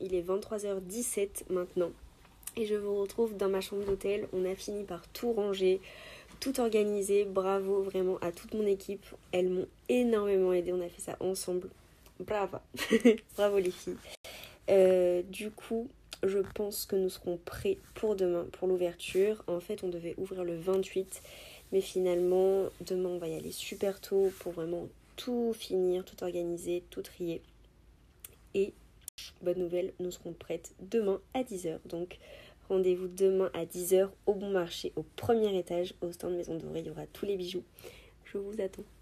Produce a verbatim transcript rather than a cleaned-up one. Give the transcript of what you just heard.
il est vingt-trois heures dix-sept maintenant. Et je vous retrouve dans ma chambre d'hôtel. On a fini par tout ranger, tout organiser. Bravo vraiment à toute mon équipe. Elles m'ont énormément aidé. On a fait ça ensemble. Bravo. Bravo les filles. Euh, du coup, je pense que nous serons prêts pour demain, pour l'ouverture. En fait, on devait ouvrir le vingt-huit. Mais finalement, demain, on va y aller super tôt pour vraiment tout finir, tout organiser, tout trier. Et bonne nouvelle, nous serons prêtes demain à dix heures. Donc, rendez-vous demain à dix heures au Bon Marché, au premier étage, au stand Maison Dorée. Il y aura tous les bijoux. Je vous attends.